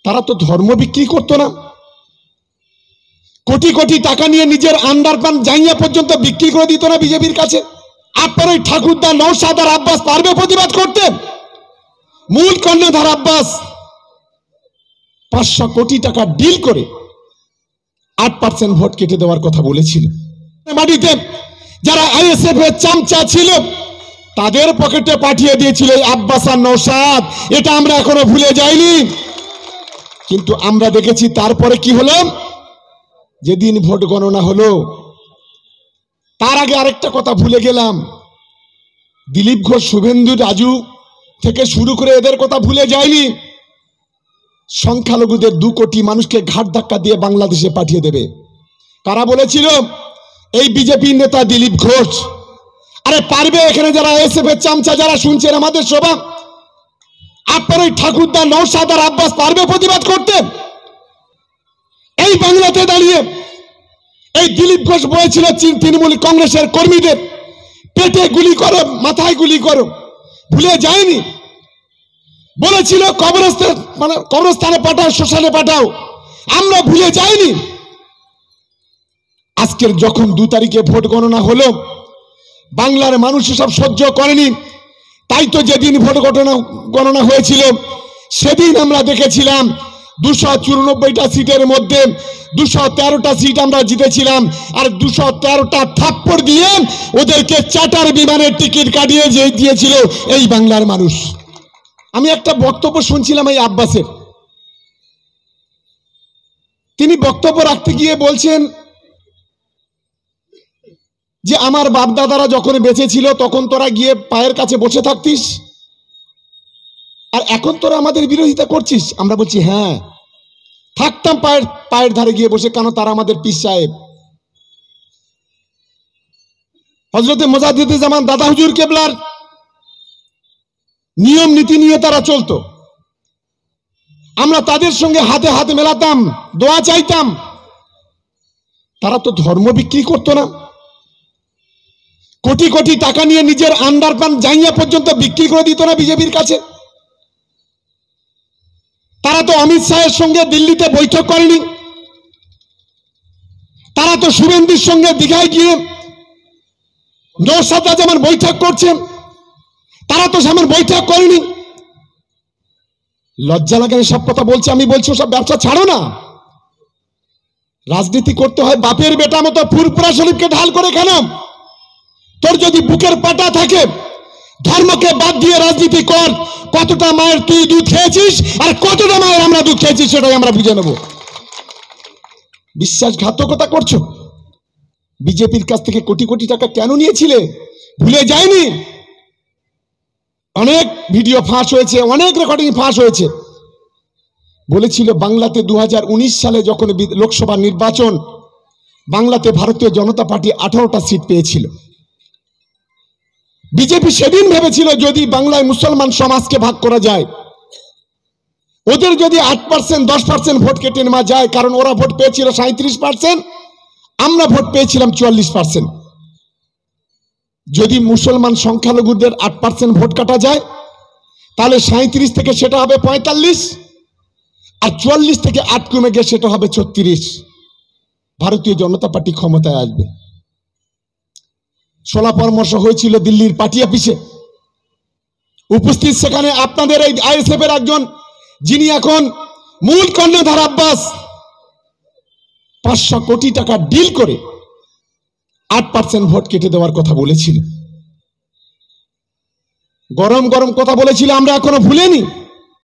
তারা তো ধর্ম বিক্রি করতো না, কোটি কোটি টাকা নিয়ে নিজের আন্ডারপ্যান্ট জাঙ্গিয়া পর্যন্ত বিক্রি করে দিত না বিজেপির কাছে। আপনার ওই ঠাকুরদা, নওশাদ আর আব্বাস পারবে প্রতিবাদ করতে? মূল কর্ণধার আব্বাস 500 কোটি টাকা ডিল করে 8% ভোট কেটে দেওয়ার কথা বলেছিল। মাটিতে যারা আইএসএফ এর চামচা ছিল তাদের পকেটে পাঠিয়ে দিয়েছিল আব্বাস আর নওশাদ। এটা আমরা এখনো ভুলে যাইনি। কিন্তু আমরা দেখেছি তারপরে কি হলো। যেদিন ভোট গণনা হলো তার আগে আরেকটা কথা ভুলে গেলাম, দিলীপ ঘোষ, শুভেন্দু, রাজু থেকে শুরু করে এদের কথা ভুলে যায়নি। সংখ্যালঘুদের 2 কোটি মানুষকে ঘাট ধাক্কা দিয়ে বাংলাদেশে পাঠিয়ে দেবে। কারা বলেছিল? এই বিজেপি নেতা দিলীপ ঘোষ। আরে পারবে এখানে যারা এসএফ এর চামচা যারা শুনছেন আমাদের সভা, আপনার ওই ঠাকুরদা, নওশাদ আর আব্বাস পারবে প্রতিবাদ করতে? এই বাংলাতে দাঁড়িয়ে এই দিলীপ ঘোষ বলেছিল তৃণমূল কংগ্রেসের কর্মীদের পেটে গুলি করো, মাথায় গুলি করো, ভুলে যায়নি। বলেছিল কবরস্থানে পাঠাও, শ্মশানে পাঠাও, আমরা ভুলে যাইনি। আজকের যখন 2 তারিখে ভোট গণনা হলো বাংলার মানুষ সব সহ্য করেনি। তাই তো যেদিন ভোট গণনা হয়েছিল সেদিন আমরা দেখেছিলাম 294টা সিটের মধ্যে 213টা সিট আমরা জিতেছিলাম। আর 213টা থাপ্পড় দিয়ে ওদেরকে চার্টার বিমানের টিকিট কাটিয়ে দিয়েছিল এই বাংলার মানুষ। আমি একটা বক্তব্য শুনছিলাম এই আব্বাসের। তিনি বক্তব্য রাখতে গিয়ে বলছেন যে আমার বাপ দাদারা যখন বেঁচে ছিল তখন তোরা গিয়ে পায়ের কাছে বসে থাকতিস, আর এখন তোরা আমাদের বিরোধিতা করছিস। আমরা বলছি হ্যাঁ, থাকতাম পায়ের ধারে গিয়ে বসে, কেন তারা আমাদের পীর সাহেব। হযরতে মুজাদ্দিদুজ্জামান দাদা হুজুর কেবলার নিয়ম নীতি নিয়ে তারা চলতো। আমরা তাদের সঙ্গে হাতে হাতে মেলাতাম, দোয়া চাইতাম। তারা তো ধর্ম বিক্রি করতো না, কোটি কোটি টাকা নিয়ে নিজের আন্ডারপ্যান্ট জাঙ্গিয়া পর্যন্ত বিক্রি করে দিত না বিজেপির কাছে। তারা তো অমিত শাহের সঙ্গে দিল্লিতে বৈঠক করেনি। তারা তো শুভেন্দুর সঙ্গে দীঘায় গিয়ে নওশাদ যেমন বৈঠক করছেন, তারা তো সেমন বৈঠক করেনি। লজ্জা লাগে সব কথা বলছে। আমি বলছি সব ব্যবসা ছাড়ো না, রাজনীতি করতে হয় বাপের বেটা মতো ফুরফুরা শরীফকে ঢাল করে। কেন? তোর যদি বুকের পাটা থাকে ধর্মকে বাদ দিয়ে রাজনীতি কর। কতটা মায়ের তুই দুধ খেয়েছিস আর কতটা মায়ের আমরা দুধ খেয়েছি সেটাই আমরা বুঝে নেব। বিশ্বাসঘাতকতা করছো। বিজেপির কাছ থেকে কোটি কোটি টাকা কেন নিয়েছিলে ভুলে যায়নি। অনেক ভিডিও ফাঁস হয়েছে, অনেক রেকর্ডিং ফাঁস হয়েছে। বলেছিল বাংলাতে 2019 সালে যখন লোকসভা নির্বাচন, বাংলাতে ভারতীয় জনতা পার্টি 18টা সিট পেয়েছিল। বিজেপি সেদিন ভেবেছিল যদি বাংলায় মুসলমান সমাজকে ভাগ করা যায়, ওদের যদি 8% 10% ভোট কেটে নেওয়া যায়, কারণ ওরা ভোট পেয়েছিল 37%, আমরা ভোট পেয়েছিলাম 44%। যদি মুসলমান সংখ্যালঘুদের 8% ভোট কাটা যায় তাহলে 37 থেকে সেটা হবে 45, আর 44 থেকে 8 কমে গিয়ে সেটা হবে 36। ভারতীয় জনতা পার্টি ক্ষমতায় আসবে। 16 পরামর্শ হয়েছিল দিল্লির পার্টি অফিসে। উপস্থিত সেখানে আপনাদের এই আইএসএফ এর একজন, যিনি এখন মূল কর্ণধার আব্বাস, 500 কোটি টাকা ডিল করে 8% ভোট কেটে দেওয়ার কথা বলেছিল। গরম গরম কথা বলেছিল, আমরা এখনো ভুলিনি।